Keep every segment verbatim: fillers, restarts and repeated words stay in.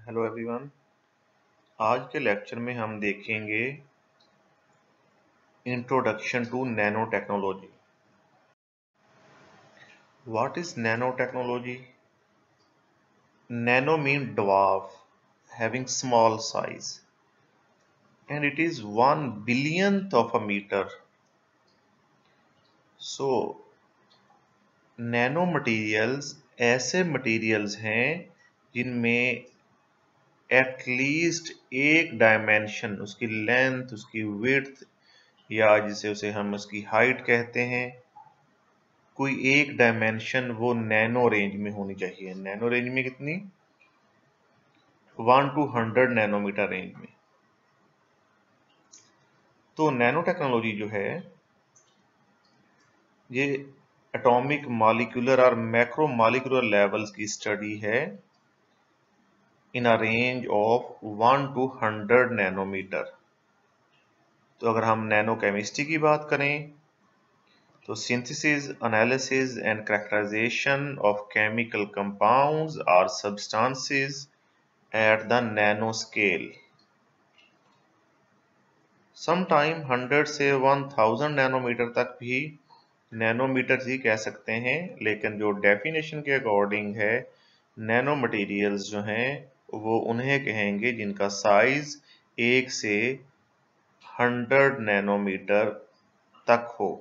Hello everyone. आज के lecture में हम देखेंगे introduction to nano technology. What is nano technology? Nano mean dwarf, having small size, and it is one billionth of a meter. So nano materials ऐसे materials हैं जिनमें at least एक dimension, उसकी लेंथ, उसकी विड्थ, या जिसे उसे हम उसकी हाइट कहते हैं, कोई एक डायमेंशन वो नैनो रेंज में होनी चाहिए। नैनो रेंज में कितनी? One to hundred nanometre range में। तो नैनो टेक्नोलॉजी जो है ये एटॉमिक, मॉलिक्यूलर और मैक्रो मॉलिक्यूलर लेवल्स की स्टडी है in a range of one to hundred nanometre. तो अगर हम नैनो केमिस्ट्री की बात करें तो synthesis, analysis and characterisation of chemical compounds और substances at the nano scale. Sometime hundred से वन थाउजेंड नैनोमीटर तक भी नैनोमीटर ही कह सकते हैं, लेकिन जो डेफिनेशन के अकॉर्डिंग है नैनो मटेरियल्स जो हैं वो उन्हें कहेंगे जिनका साइज एक से हंड्रेड नैनोमीटर तक हो।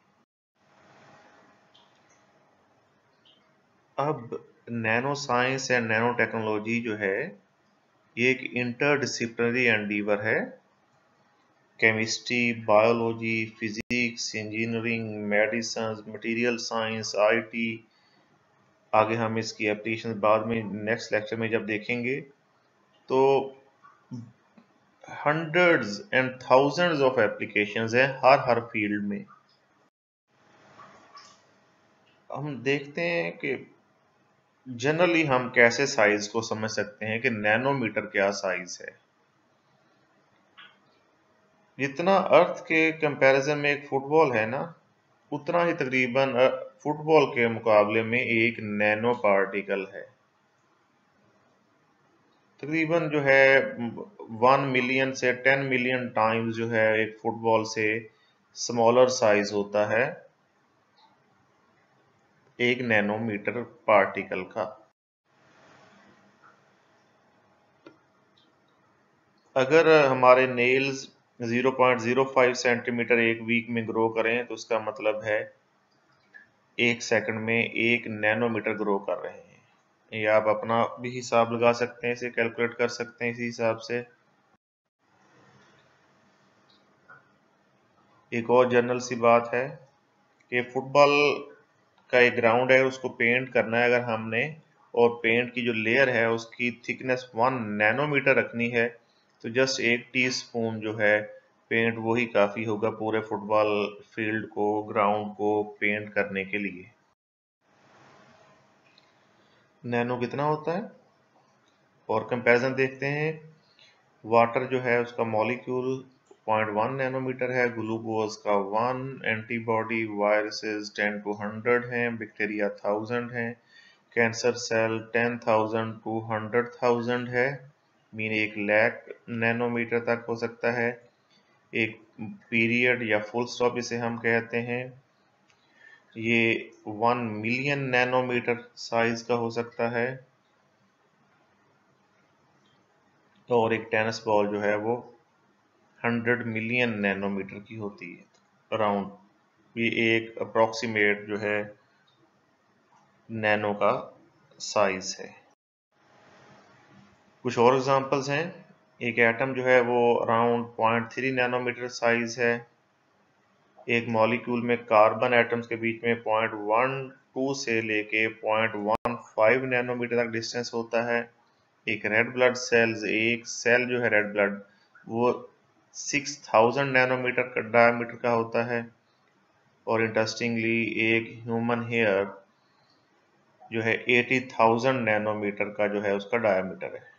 अब nano science and nano technology जो है ये एक इंटरडिसिप्लिनरी एंडीवर है। Chemistry, biology, physics, engineering, medicine, material science, IT, आगे हम इसकी एप्लीकेशन बाद में नेक्स्ट लेक्चर में जब देखेंगे तो hundreds and thousands of applications हैं हर हर फील्ड में। हम देखते हैं कि जनरली हम कैसे साइज को समझ सकते हैं कि नैनोमीटर क्या साइज है। जितना अर्थ के कंपैरिजन में एक फुटबॉल है ना, उतना ही तकरीबन फुटबॉल के मुकाबले में एक नैनो पार्टिकल है। तकरीबन जो है वन मिलियन से टेन मिलियन टाइम्स जो है एक फुटबॉल से स्मॉलर साइज होता है एक नैनोमीटर पार्टिकल का। अगर हमारे nails zero point zero five centimetre एक वीक में ग्रो करें तो उसका मतलब है एक सेकंड में एक नैनोमीटर ग्रो कर रहे हैं। ये आप अपना भी हिसाब लगा सकते हैं, इसे कैलकुलेट कर सकते हैं इसी हिसाब से। एक और जनरल सी बात है कि फुटबॉल का एक ग्राउंड है, उसको पेंट करना है अगर हमने, और पेंट की जो लेयर है उसकी थिकनेस वन नैनोमीटर रखनी है तो जस्ट एक टीस्पून जो है पेंट वही काफ़ी होगा पूरे फुटबॉल फील्ड को, ग्राउंड को पेंट करने के लिए। नैनो कितना होता है और कंपैरिजन देखते हैं। वाटर जो है उसका मॉलिक्यूल पॉइंट वन नैनोमीटर है, ग्लूकोज का one, antibody viruses ten to hundred हैं, बैक्टीरिया थाउजेंड हैं, cancer cell ten thousand to hundred thousand है, मीन एक लाख नैनोमीटर तक हो सकता है। एक पीरियड या फुल स्टॉप इसे हम कहते हैं, ये वन मिलियन नैनोमीटर साइज का हो सकता है। और एक टेनिस बॉल जो है वो हंड्रेड मिलियन नैनोमीटर की होती है अराउंड। ये एक अप्रॉक्सीमेट जो है नैनो का साइज है। कुछ और एग्जांपल्स हैं। एक एटम जो है वो around point three nanometre size है। एक मॉलिक्यूल में कार्बन एटम्स के बीच में पॉइंट वन टू से लेके पॉइंट वन फाइव नैनोमीटर तक डिस्टेंस होता है। एक रेड ब्लड सेल्स, एक सेल जो है रेड ब्लड वो सिक्स थाउजेंड नैनोमीटर का डायमीटर का होता है। और इंटरेस्टिंगली एक ह्यूमन हेयर जो है एटी थाउजेंड नैनोमीटर का जो है उसका डायमीटर है।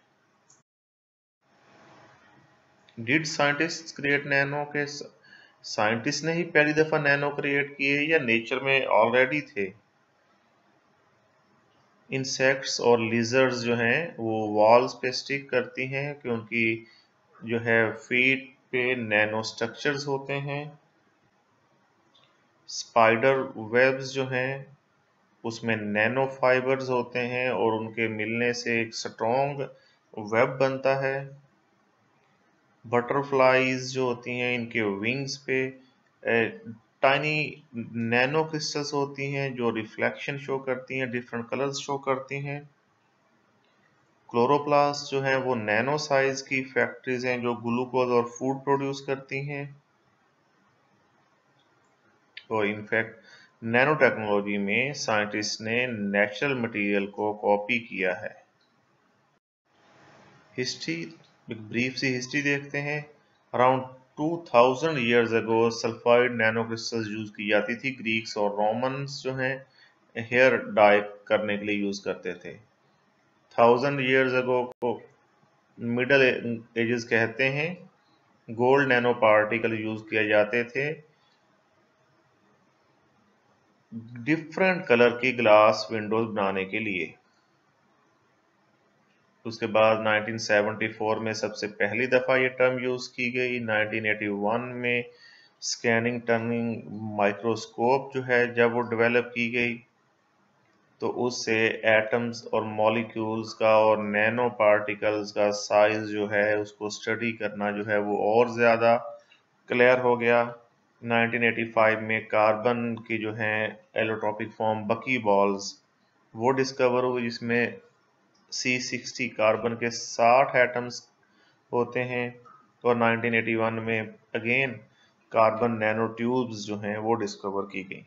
Did scientist create nano? के साइंटिस्ट ने ही पहली दफा नैनो क्रिएट किए या नेचर में ऑलरेडी थे? इंसेक्ट्स और लिजर्ड्स जो हैं वो वॉल्स पे स्टिक करती हैं कि उनकी जो है फीट पे नैनो स्ट्रक्चर्स होते हैं। स्पाइडर वेब्स जो हैं उसमें नैनो फाइबर्स होते हैं और उनके मिलने से एक स्ट्रॉन्ग वेब बनता है। बटरफ्लाईज जो होती हैं इनके विंग्स पे टाइनी नैनो क्रिस्टल्स होती हैं जो रिफ्लेक्शन शो करती हैं, डिफरेंट कलर्स शो करती हैं। क्लोरोप्लास्ट जो है वो नैनो साइज की फैक्ट्रीज हैं जो ग्लूकोज और फूड प्रोड्यूस करती हैं। और इनफैक्ट नैनो टेक्नोलॉजी में साइंटिस्ट ने नेचुरल मटेरियल को कॉपी किया है। हिस्ट्री, एक ब्रीफ सी हिस्ट्री देखते हैं। Around two thousand years ago sulphide nano crystals use की जाती थी। ग्रीक्स और रोमन्स जो हैं हेयर डाई करने के लिए यूज करते थे। थाउजेंड ईयर्स अगो को मिडल एजेस कहते हैं। गोल्ड नैनो पार्टिकल यूज किए जाते थे डिफरेंट कलर की ग्लास विंडोज बनाने के लिए। उसके बाद नाइनटीन सेवेंटी फोर में सबसे पहली दफ़ा ये टर्म यूज़ की गई। नाइनटीन एटी वन में स्कैनिंग टर्निंग माइक्रोस्कोप जो है जब वो डेवलप की गई तो उससे एटम्स और मॉलिक्यूल्स का और नैनो पार्टिकल्स का साइज जो है उसको स्टडी करना जो है वो और ज़्यादा क्लियर हो गया। नाइनटीन एटी फाइव में कार्बन की जो है एलोट्रॉपिक फॉर्म बकी बॉल्स वो डिस्कवर हुई जिसमें सी सिक्सटी कार्बन के साठ एटम्स होते हैं। और नाइनटीन एटी वन में अगेन कार्बन नैनो ट्यूब्स जो हैं वो डिस्कवर की गई।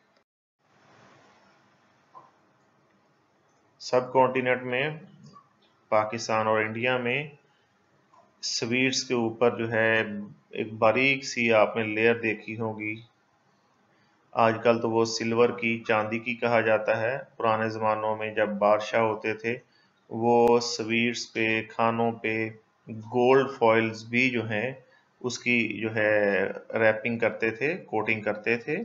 सब कॉन्टिनेंट में पाकिस्तान और इंडिया में स्वीट्स के ऊपर जो है एक बारीक सी आपने लेयर देखी होगी। आजकल तो वो सिल्वर की, चांदी की कहा जाता है। पुराने ज़मानों में जब बादशाह होते थे वो स्वीट्स पे, खानों पे गोल्ड फॉइल्स भी जो हैं उसकी जो है रैपिंग करते थे, कोटिंग करते थे।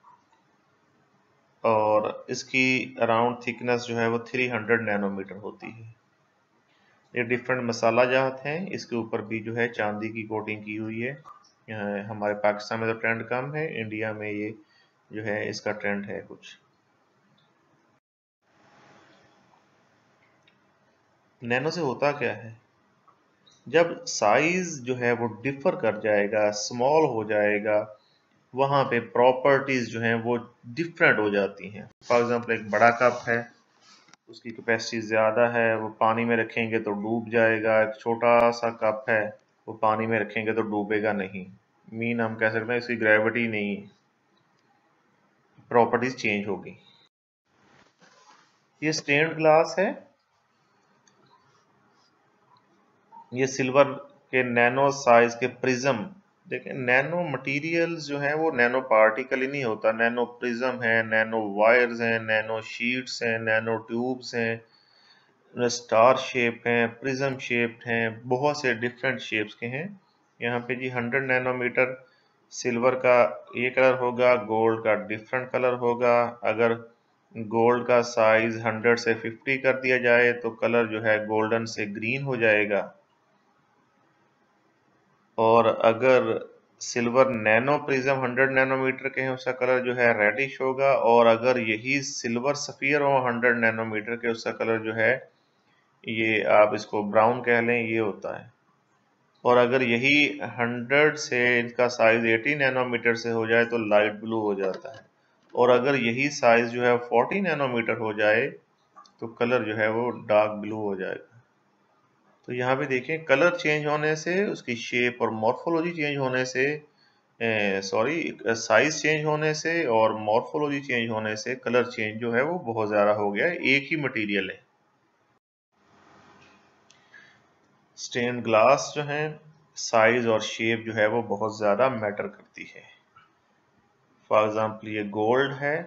और इसकी अराउंड थिकनेस जो है वो थ्री हंड्रेड नैनोमीटर होती है। ये डिफरेंट मसाला जात हैं, इसके ऊपर भी जो है चांदी की कोटिंग की हुई है। यहाँ हमारे पाकिस्तान में तो ट्रेंड कम है, इंडिया में ये जो है इसका ट्रेंड है कुछ। नैनो से होता क्या है, जब साइज जो है वो डिफर कर जाएगा, स्मॉल हो जाएगा, वहां पे प्रॉपर्टीज जो हैं वो डिफरेंट हो जाती हैं। फॉर एग्जांपल एक बड़ा कप है, उसकी कैपेसिटी ज़्यादा है, वो पानी में रखेंगे तो डूब जाएगा। एक छोटा सा कप है, वो पानी में रखेंगे तो डूबेगा नहीं। मीन हम कह सकते हैं इसकी ग्रेविटी नहीं, प्रॉपर्टीज चेंज होगी। ये स्टेन्ड ग्लास है, ये सिल्वर के नैनो साइज के प्रिज्म। देखें नैनो मटेरियल्स जो हैं वो नैनो पार्टिकल ही नहीं होता, नैनो प्रिज्म है, नैनो वायर्स हैं, नैनो शीट्स हैं, नैनो ट्यूब्स हैं, स्टार शेप हैं, प्रिज्म शेप्ड हैं, बहुत से डिफरेंट शेप्स के हैं। यहाँ पे जी हंड्रेड नैनोमीटर सिल्वर का ये कलर होगा, गोल्ड का डिफरेंट कलर होगा। अगर गोल्ड का साइज हंड्रेड से फिफ्टी कर दिया जाए तो कलर जो है गोल्डन से ग्रीन हो जाएगा। और अगर silver nano prism hundred nanometre के हैं उसका कलर जो है रेडिश होगा। और अगर यही सिल्वर सफियर हो हंड्रेड नैनोमीटर के, उसका कलर जो है ये आप इसको ब्राउन कह लें, ये होता है। और अगर यही हंड्रेड से इनका साइज एटी नैनोमीटर से हो जाए तो लाइट ब्लू हो जाता है। और अगर यही साइज जो है फोर्टी नैनोमीटर हो जाए तो कलर जो है वो डार्क ब्लू हो जाएगा। तो यहाँ पे देखें कलर चेंज होने से, उसकी शेप और मॉर्फोलॉजी चेंज होने से, सॉरी साइज चेंज होने से और मॉर्फोलॉजी चेंज होने से कलर चेंज जो है वो बहुत ज़्यादा हो गया है। एक ही मटेरियल है। स्टेन ग्लास जो है साइज और शेप जो है वो बहुत ज़्यादा मैटर करती है। फॉर एग्जांपल ये गोल्ड है,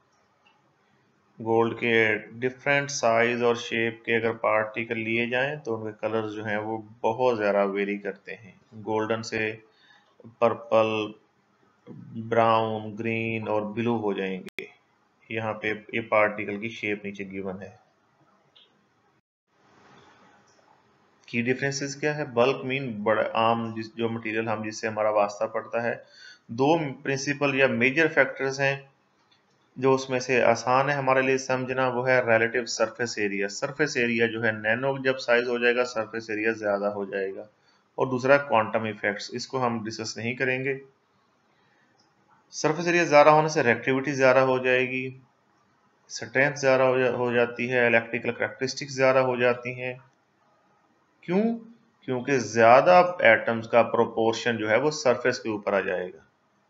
गोल्ड के डिफरेंट साइज और शेप के अगर पार्टिकल लिए जाएं तो उनके कलर्स जो हैं वो बहुत ज़्यादा वेरी करते हैं। गोल्डन से पर्पल, ब्राउन, ग्रीन और ब्लू हो जाएंगे। यहाँ पे ये पार्टिकल की शेप नीचे गिवन है। की डिफरेंसेस क्या है? बल्क मीन बड़ा आम जिस जो मटेरियल हम जिससे हमारा वास्ता पड़ता है। दो प्रिंसिपल या मेजर फैक्टर्स हैं जो उसमें से आसान है हमारे लिए समझना, वो है relative surface area. Surface area जो है नैनो जब साइज हो जाएगा सरफेस एरिया ज़्यादा हो जाएगा। और दूसरा क्वांटम इफेक्ट्स, इसको हम डिस्कस नहीं करेंगे। सरफेस एरिया ज़्यादा होने से रिएक्टिविटी ज़्यादा हो जाएगी, स्ट्रेंथ ज़्यादा हो, जा, हो जाती है, इलेक्ट्रिकल करैक्टरिस्टिक्स ज़्यादा हो जाती हैं। क्यों? क्योंकि ज़्यादा एटम्स का प्रोपोर्शन जो है वो सरफेस के ऊपर आ जाएगा।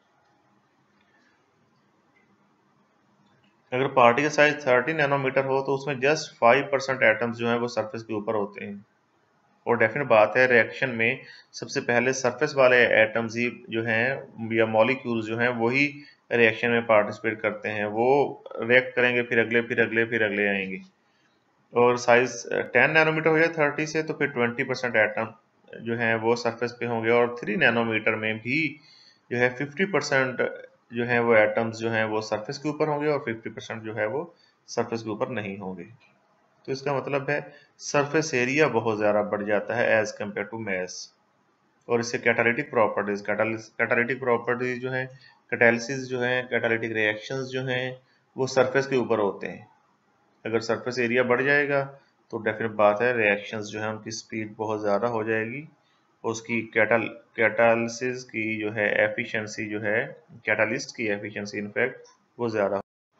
अगर पार्टिकल साइज थर्टी नैनोमीटर हो तो उसमें जस्ट फाइव परसेंट एटम्स जो हैं वो सरफेस के ऊपर होते हैं। और डेफिनेट बात है रिएक्शन में सबसे पहले सरफेस वाले एटम्स ही जो हैं या मॉलिक्यूल्स जो हैं वही रिएक्शन में पार्टिसिपेट करते हैं। वो रिएक्ट करेंगे, फिर अगले फिर अगले फिर अगले आएंगे। और साइज टेन नैनोमीटर हो जाए थर्टी से तो फिर ट्वेंटी परसेंट एटम जो हैं वो सरफेस पे होंगे। और थ्री नैनोमीटर में भी जो है फिफ्टी परसेंट जो है वो एटम्स जो हैं वो सरफेस के ऊपर होंगे और फिफ्टी परसेंट जो है वो सरफेस के ऊपर नहीं होंगे। तो इसका मतलब है सरफेस एरिया बहुत ज़्यादा बढ़ जाता है एज कम्पेयर टू मैस। और इससे कैटालिटिक प्रॉपर्टीज कैटालिटिक प्रॉपर्टीज जो है कैटालिसिस जो है कैटालिटिक रिएक्शंस जो हैं वो सरफेस के ऊपर होते हैं। अगर सरफेस एरिया बढ़ जाएगा तो डेफिनेट बात है रिएक्शंस जो है उनकी स्पीड बहुत ज़्यादा हो जाएगी। उसकी कैटाल कैटालिसिस की जो है एफिशिएंसी जो है कैटालिस्ट की एफिशिएंसी इनफैक्ट वो ज़्यादा।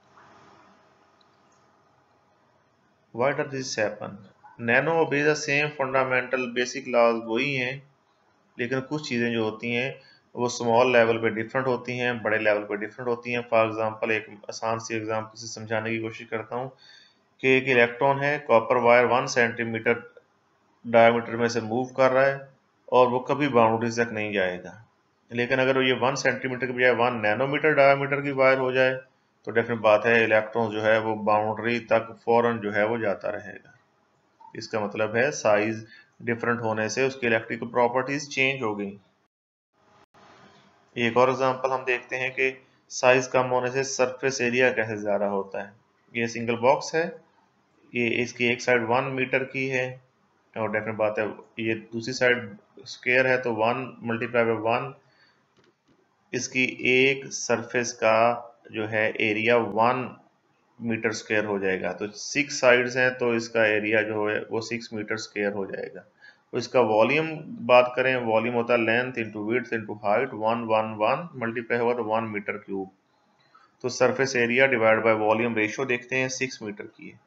Why does this happen? Nano obey the same fundamental basic laws वही हैं, लेकिन कुछ चीज़ें जो होती हैं वो स्मॉल लेवल पे डिफरेंट होती हैं, बड़े लेवल पे डिफरेंट होती हैं। फॉर एग्जांपल एक आसान सी एग्जांपल से समझाने की कोशिश करता हूँ कि एक इलेक्ट्रॉन है, copper wire one centimetre diameter में से मूव कर रहा है और वो कभी बाउंड्रीज तक नहीं जाएगा। लेकिन अगर ये वन सेंटीमीटर की बजाय वन नैनोमीटर डायमीटर की वायर हो जाए तो डेफिनेट बात है इलेक्ट्रॉन जो है वो बाउंड्री तक फौरन जो है वो जाता रहेगा। इसका मतलब है साइज डिफरेंट होने से उसकी इलेक्ट्रिकल प्रॉपर्टीज चेंज हो गई। एक और एग्जांपल हम देखते हैं कि साइज कम होने से सरफेस एरिया कैसे ज़्यादा होता है। ये सिंगल बॉक्स है, ये इसकी एक साइड वन मीटर की है और डेफिनेट बात है ये दूसरी साइड स्क्वायर है तो वन मल्टीप्लाई बाय वन, इसकी एक सरफेस का जो है एरिया वन मीटर स्क्वायर हो जाएगा। तो सिक्स साइड्स हैं तो इसका एरिया जो है वो सिक्स मीटर स्क्वायर हो जाएगा। तो इसका वॉल्यूम बात करें, वॉल्यूम होता है length into width into height, one one one multiply होगा तो वन मीटर क्यूब। तो surface area divide by volume ratio देखते हैं सिक्स मीटर की है,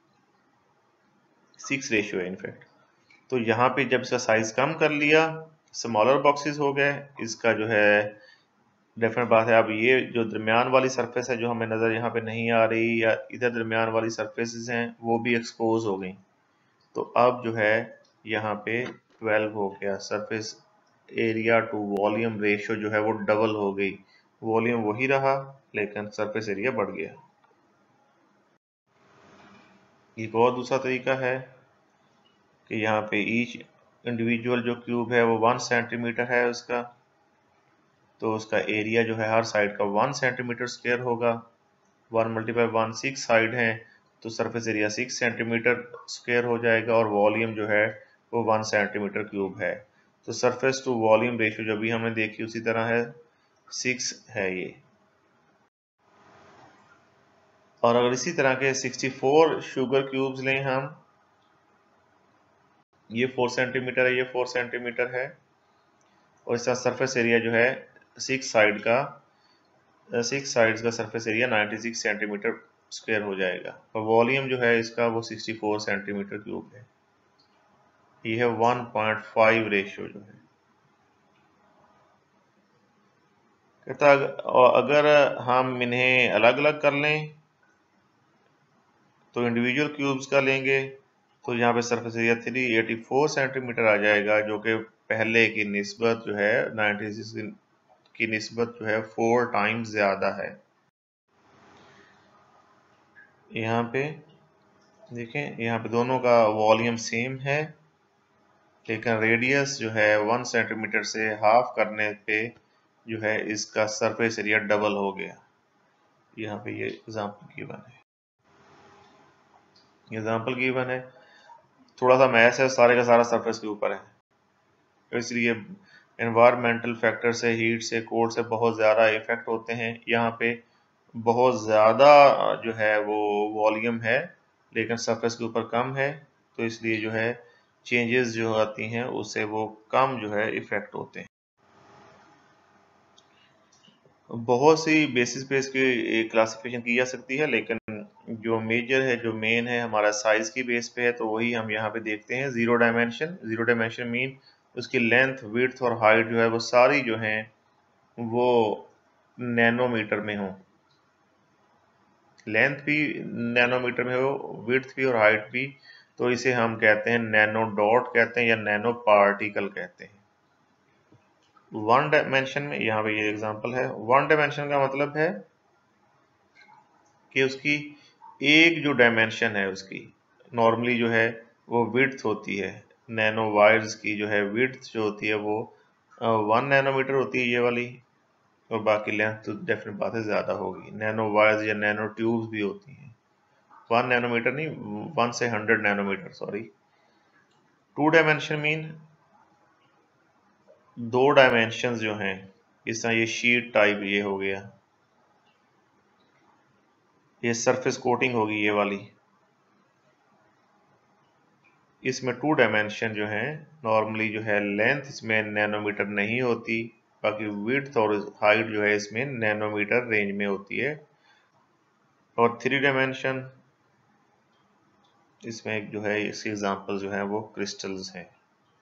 सिक्स रेशियो है इनफैक्ट। तो यहाँ पे जब इसका साइज कम कर लिया, स्मॉलर बॉक्सेस हो गए, इसका जो है डेफिनेट बात है अब ये जो दरमियान वाली सरफेस है जो हमें नज़र यहाँ पे नहीं आ रही या इधर दरमियान वाली सरफेसेस हैं वो भी एक्सपोज हो गई। तो अब जो है यहाँ पे ट्वेल्व हो गया, surface area to volume ratio जो है वो डबल हो गई। वॉल्यूम वही रहा लेकिन सरफेस एरिया बढ़ गया। एक और दूसरा तरीका है कि यहाँ पे ईच इंडिविजुअल जो क्यूब है वो वन सेंटीमीटर है उसका, तो उसका एरिया जो है हर साइड का वन सेंटीमीटर स्क्वायर होगा। One multiply one six side है तो surface area six centimetre square हो जाएगा और वॉल्यूम जो है वो वन सेंटीमीटर क्यूब है। तो सरफेस टू वॉल्यूम रेशियो जो भी हमने देखी उसी तरह है, सिक्स है ये। और अगर इसी तरह के सिक्सटी फोर शुगर क्यूब्स लें हम, ये फोर सेंटीमीटर है, ये फोर सेंटीमीटर है और इसका सरफेस एरिया जो है सिक्स साइड का सिक्स साइड्स का surface area ninety six centimetre square हो जाएगा और वॉल्यूम जो है इसका वो सिक्सटी फोर सेंटीमीटर क्यूब है। ये है वन पॉइंट फाइव रेशियो जो है। कहता अगर हम इन्हें अलग अलग कर लें तो इंडिविजुअल क्यूब्स का लेंगे तो यहाँ पे surface area three eighty four centimetre आ जाएगा जो कि पहले की निस्बत जो है नाइन्टी सिक्स की निस्बत जो है फोर टाइम्स ज़्यादा है। यहाँ पे देखें, यहाँ पे दोनों का वॉल्यूम सेम है लेकिन रेडियस जो है वन सेंटीमीटर से हाफ करने पे जो है इसका सरफेस एरिया डबल हो गया। यहाँ पे ये एग्जांपल गिवन है, एग्जांपल गिवन है। थोड़ा सा मैस है, सारे का सारा सरफेस के ऊपर है, तो इसलिए एनवायरमेंटल फैक्टर से, हीट से, कोल्ड से बहुत ज़्यादा इफेक्ट होते हैं। यहाँ पे बहुत ज़्यादा जो है वो वॉल्यूम है लेकिन सरफेस के ऊपर कम है, तो इसलिए जो है चेंजेस जो आती हैं उससे वो कम जो है इफेक्ट होते हैं। बहुत सी बेसिस पे इसकी क्लासिफिकेशन की जा सकती है, लेकिन जो मेजर है, जो मेन है, हमारा साइज की बेस पे है, तो वही हम यहाँ पे देखते हैं। Zero dimension, zero dimension mean उसकी लेंथ, विड्थ और हाइट जो है वो सारी जो है वो नैनोमीटर में हो, लेंथ भी नैनोमीटर में हो, विड्थ भी और हाइट भी, तो इसे हम कहते हैं नैनो डॉट कहते हैं या नैनो पार्टिकल कहते हैं। वन डायमेंशन में, यहाँ पे ये एग्जांपल है, वन डायमेंशन का मतलब है कि उसकी एक जो डायमेंशन है उसकी नॉर्मली जो है वो विड्थ होती है। नैनो वायर्स की जो है विड्थ जो होती है वो वन नैनोमीटर होती है ये वाली, और बाकी लेंथ तो डेफिनेट बात है ज़्यादा होगी। नैनो वायर्स या नैनो ट्यूब्स भी होती हैं, वन नैनोमीटर नहीं, वन से hundred nanometre sorry. Two dimension mean दो डायमेंशंस जो हैं, इस तरह ये शीट टाइप ये हो गया, ये सरफेस कोटिंग होगी ये वाली, इसमें टू डायमेंशन जो है नॉर्मली जो है लेंथ इसमें नैनोमीटर नहीं होती, बाकी विड्थ और हाइट जो है इसमें नैनोमीटर रेंज में होती है। और थ्री डायमेंशन, इसमें जो है इसकी एग्जांपल जो है वो क्रिस्टल्स हैं।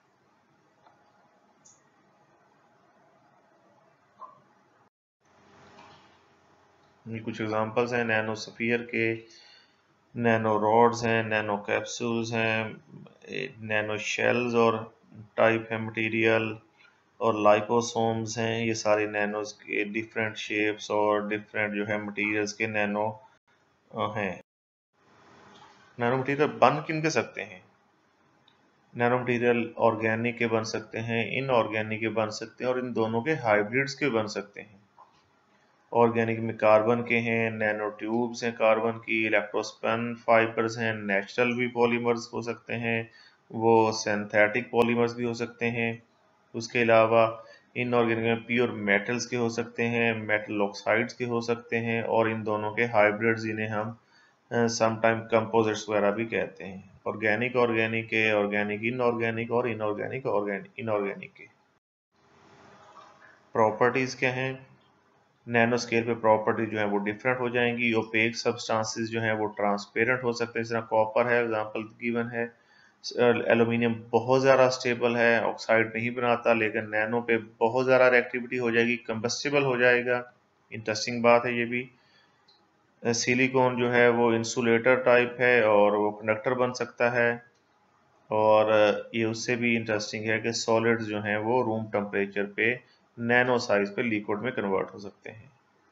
ये कुछ एग्जांपल्स हैं नैनोस्फीयर के, नैनो रॉड्स हैं, नैनो कैप्सूल्स हैं, नैनो शेल्स और टाइप है मटेरियल, और लाइपोसोम्स हैं। ये सारे नैनोस के डिफरेंट शेप्स और डिफरेंट जो है मटेरियल्स के नैनो हैं। नैनो मटेरियल बन किन के सकते हैं? नैनो मटेरियल ऑर्गेनिक के बन सकते हैं, इनऑर्गेनिक के बन सकते हैं, और इन दोनों के हाइब्रिड्स के बन सकते हैं। ऑर्गेनिक में कार्बन के हैं, नैनो ट्यूब्स हैं कार्बन की, इलेक्ट्रोस्पिन फाइबर्स हैं, नेचुरल भी पॉलीमर्स हो सकते हैं, वो सिंथेटिक पॉलीमर्स भी हो सकते हैं। उसके अलावा इनऑर्गेनिक में प्योर मेटल्स के हो सकते हैं, मेटल ऑक्साइड्स के हो सकते हैं, और इन दोनों के हाइब्रिड्स जिन्हें हम समटाइम कंपोजिट्स वगैरह भी कहते हैं। ऑर्गेनिक ऑर्गेनिक के, ऑर्गेनिक इनऑर्गेनिक, और इनऑर्गेनिक ऑर्गेनिक इनऑर्गेनिक के। प्रॉपर्टीज क्या हैं? नैनो स्केल पे प्रॉपर्टी जो है वो डिफरेंट हो जाएंगी। ओपेक सब्सटेंसेस जो हैं वो ट्रांसपेरेंट हो सकते हैं, जिस तरह कॉपर है एग्जांपल गिवन है। एल्यूमिनियम बहुत ज़्यादा स्टेबल है, ऑक्साइड नहीं बनाता, लेकिन नैनो पे बहुत ज़्यादा रिएक्टिविटी हो जाएगी, कंबस्टिबल हो जाएगा। इंटरेस्टिंग बात है ये भी। सिलिकॉन जो है वो इंसुलेटर टाइप है और वो कंडक्टर बन सकता है, और ये उससे भी इंटरेस्टिंग है कि सॉलिड्स जो हैं वो रूम टेम्परेचर पे नैनो साइज पे लिक्विड में कन्वर्ट हो सकते हैं।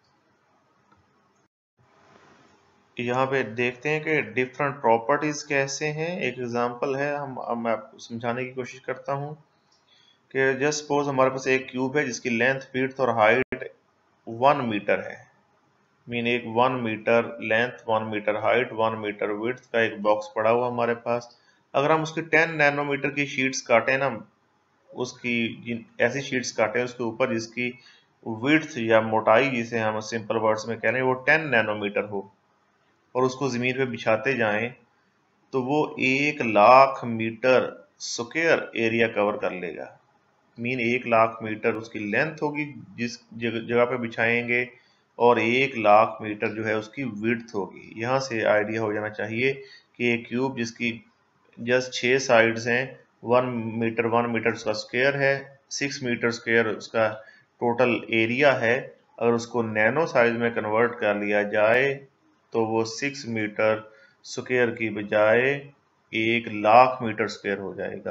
यहाँ पे देखते हैं कि डिफरेंट प्रॉपर्टीज कैसे हैं। एक एग्जांपल है, हम अब मैं आपको समझाने की कोशिश करता हूँ कि जस्ट सपोज हमारे पास एक क्यूब है जिसकी लेंथ, विड्थ और हाइट वन मीटर है। मीन एक one metre length, one metre height, one metre width का एक बॉक्स पड़ा हुआ हमारे पास। अगर हम उसकी टेन नैनोमीटर की शीट्स काटें ना, उसकी ऐसी शीट्स काटें उसके ऊपर जिसकी विड्थ या मोटाई, जिसे हम सिंपल वर्ड्स में कह रहे हैं, वो टेन नैनोमीटर हो, और उसको ज़मीन पे बिछाते जाएं, तो वो एक lakh metre square area cover कर लेगा। मीन एक लाख मीटर उसकी लेंथ होगी जिस जगह पे बिछाएंगे, और एक लाख मीटर जो है उसकी विड्थ होगी। यहाँ से आइडिया हो जाना चाहिए कि एक क्यूब जिसकी जस्ट छः साइड्स हैं, वन मीटर वन मीटर उसका स्क्वायर है, सिक्स मीटर स्क्वायर उसका टोटल एरिया है। अगर उसको नैनो साइज में कन्वर्ट कर लिया जाए तो वो सिक्स मीटर स्क्वायर की बजाय एक लाख मीटर स्क्वायर हो जाएगा।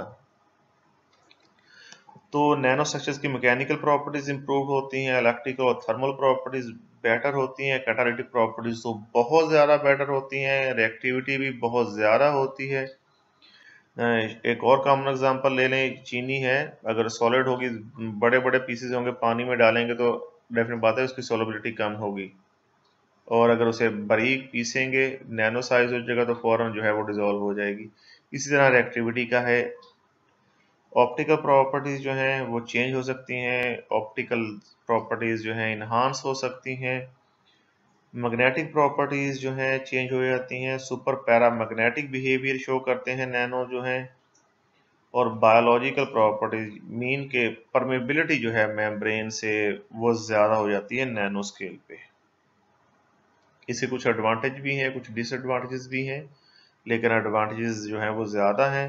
तो नैनो स्ट्रक्चर्स की मैकेनिकल प्रॉपर्टीज इंप्रूव होती हैं, इलेक्ट्रिकल और थर्मल प्रॉपर्टीज बेटर होती हैं, कैटालिटिक प्रॉपर्टीज तो बहुत ज़्यादा बेटर होती हैं, रिएक्टिविटी भी बहुत ज़्यादा होती है। एक और कॉमन एग्जांपल ले लें, चीनी है, अगर सॉलिड होगी, बड़े बड़े पीसेस होंगे, पानी में डालेंगे तो डेफिनेट बात है उसकी सोलबिलिटी कम होगी, और अगर उसे बारीक पीसेंगे नैनो साइज हो जाएगा तो फौरन जो है वो डिजोल्व हो जाएगी। इसी तरह रिएक्टिविटी का है। ऑप्टिकल प्रॉपर्टीज जो हैं वो चेंज हो सकती हैं, ऑप्टिकल प्रॉपर्टीज जो हैं इन्हांस हो सकती हैं, मैग्नेटिक प्रॉपर्टीज जो हैं चेंज हो जाती हैं, सुपर पैरामैग्नेटिक बिहेवियर शो करते हैं नैनो जो हैं, और बायोलॉजिकल प्रॉपर्टीज मीन के परमेबिलिटी जो है मेम्ब्रेन से वो ज़्यादा हो जाती है नैनो स्केल पे। इसके कुछ एडवांटेज भी हैं, कुछ डिसएडवांटेजेस भी हैं, लेकिन एडवांटेजेस जो हैं वो ज़्यादा हैं।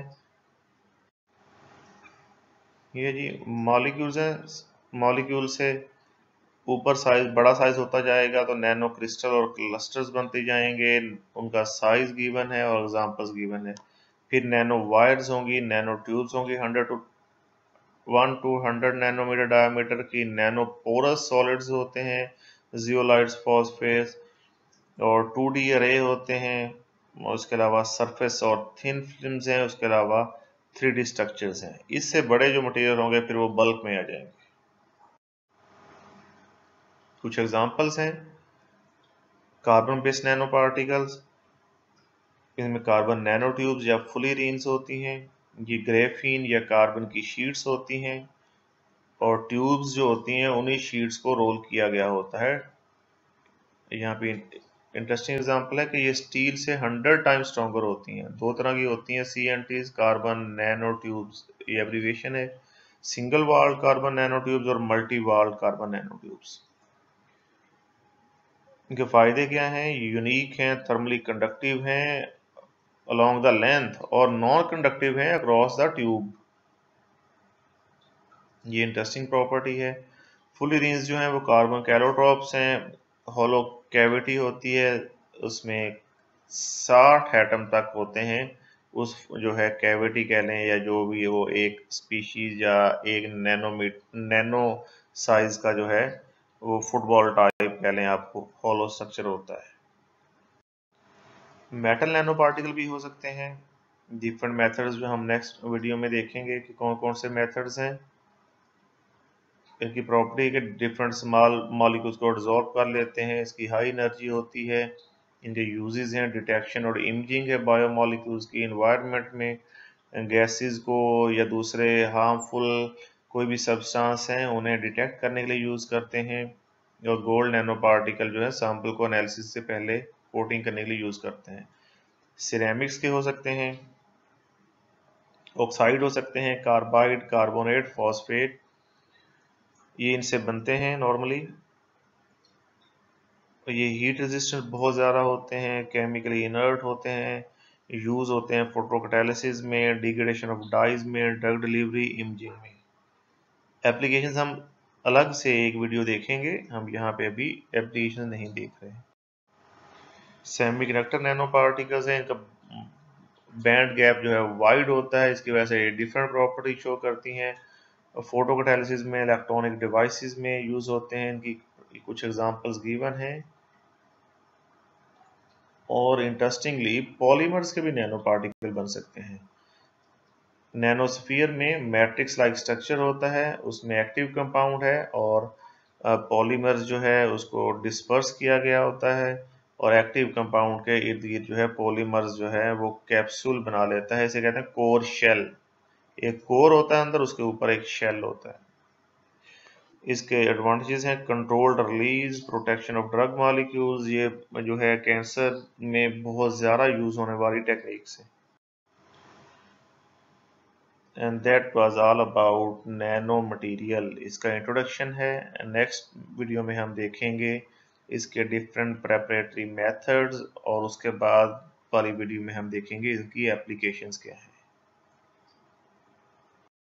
ये जी मॉलिक्यूल्स हैं, मॉलिक्यूल से ऊपर साइज बड़ा साइज होता जाएगा तो नैनो क्रिस्टल और क्लस्टर्स बनते जाएंगे, उनका साइज गिवन है और एग्जांपल्स गिवन है। फिर नैनो वायर्स होंगी, नैनो ट्यूब्स होंगी hundred to one to hundred nanometre diameter की, नैनो पोरस सॉलिड्स होते हैं, जियोलाइट्स, फॉस्फेट्स, और टू डी अरे होते हैं, उसके अलावा सरफेस और थिन फिल्म्स हैं, उसके अलावा थ्री डी स्ट्रक्चर्स हैं। इससे बड़े जो मटेरियल होंगे फिर वो बल्क में आ जाएंगे। कुछ एग्जांपल्स हैं, कार्बन बेस्ड नैनो पार्टिकल्स, इनमें कार्बन नैनो ट्यूब्स या फुलीरीन्स होती हैं, ये ग्रेफीन या कार्बन की शीट्स होती हैं, और ट्यूब्स जो होती हैं उन्हीं शीट्स को रोल किया गया होता है। यहाँ पे इंटरेस्टिंग एग्जांपल है कि ये स्टील से हंड्रेड टाइम्स स्ट्रॉन्गर होती हैं। दो तरह की होती हैं C N Ts, carbon nano tubes, ये एब्रीविएशन है, single walled carbon nano tubes और multi walled carbon nano tubes. इनके फायदे क्या हैं? यूनिक हैं, थर्मली कंडक्टिव हैं अलोंग द लेंथ, और नॉन कंडक्टिव हैं अक्रॉस द ट्यूब। ये इंटरेस्टिंग प्रॉपर्टी है। फुलीरीन्स जो हैं वो कार्बन कैलोट्रॉप्स हैं, हॉलो कैविटी होती है, उसमें साठ एटम तक होते हैं, उस जो है कैविटी कह लें या जो भी वो एक स्पीशीज या एक नैनोमीट नैनो साइज का जो है वो फुटबॉल टाइप कह लें आपको, हॉलो स्ट्रक्चर होता है। मेटल नैनो पार्टिकल भी हो सकते हैं। डिफरेंट मेथड्स जो हम नेक्स्ट वीडियो में देखेंगे कि कौन कौन से मेथड्स हैं। इनकी प्रॉपर्टी के डिफरेंट स्मॉल मॉलिक्यूल्स को डिसॉल्व कर लेते हैं, इसकी हाई एनर्जी होती है, इनके यूजेस हैं डिटेक्शन और इमेजिंग है बायोमॉलिक्यूल्स की, इन्वायरमेंट में गैसेस को या दूसरे हार्मफुल कोई भी सब्सटेंस हैं उन्हें डिटेक्ट करने के लिए यूज़ करते हैं, और गोल्ड नैनो पार्टिकल जो है सैंपल को एनालिसिस से पहले कोटिंग करने के लिए यूज़ करते हैं। सिरेमिक्स के हो सकते हैं, ऑक्साइड हो सकते हैं, कार्बाइड, कार्बोनेट, फॉस्फेट, ये इनसे बनते हैं नॉर्मली। ये हीट रेजिस्टेंस बहुत ज़्यादा होते हैं, केमिकली इनर्ट होते हैं, यूज़ होते हैं फोटोकैटालिसिस में, डिग्रेडेशन ऑफ डाइज में, ड्रग डिलीवरी, इमेजिंग में। एप्लीकेशंस हम अलग से एक वीडियो देखेंगे, हम यहाँ पे अभी एप्लीकेशन नहीं देख रहे हैं। सेमीकंडक्टर नैनो पार्टिकल्स हैं, इनका बैंड गैप जो है वाइड होता है, इसकी वजह से डिफरेंट प्रॉपर्टी शो करती हैं। फोटोकैटालिसिस में, इलेक्ट्रॉनिक डिवाइसेस में यूज़ होते हैं, इनकी कुछ एग्जांपल्स गिवन हैं। और इंटरेस्टिंगली पॉलीमर्स के भी नैनो पार्टिकल बन सकते हैं। नैनोस्फीयर में मैट्रिक्स लाइक स्ट्रक्चर होता है, उसमें एक्टिव कंपाउंड है, और पॉलीमर्स जो है उसको डिस्पर्स किया गया होता है, और एक्टिव कंपाउंड के इर्द गिर्द जो है पॉलीमर्स जो है वो कैप्सूल बना लेता है, इसे कहते हैं कोर शेल। एक कोर होता है अंदर, उसके ऊपर एक शेल होता है। इसके एडवांटेजेस हैं controlled release, protection of drug molecules, ये जो है कैंसर में बहुत ज़्यादा यूज़ होने वाली टेक्निक्स है। And that was all about nano material, इसका इंट्रोडक्शन है। नेक्स्ट वीडियो में हम देखेंगे इसके डिफरेंट प्रेपरेटरी मेथड्स, और उसके बाद वाली वीडियो में हम देखेंगे इसकी एप्लीकेशंस क्या हैं।